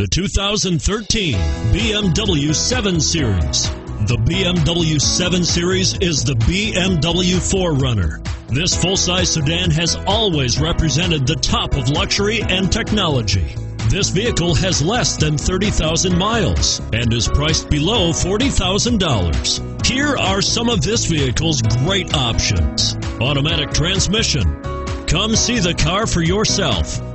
The 2013 BMW 7 Series. The BMW 7 Series is the BMW 4Runner. This full-size sedan has always represented the top of luxury and technology. This vehicle has less than 30,000 miles and is priced below $40,000. Here are some of this vehicle's great options: automatic transmission. Come see the car for yourself.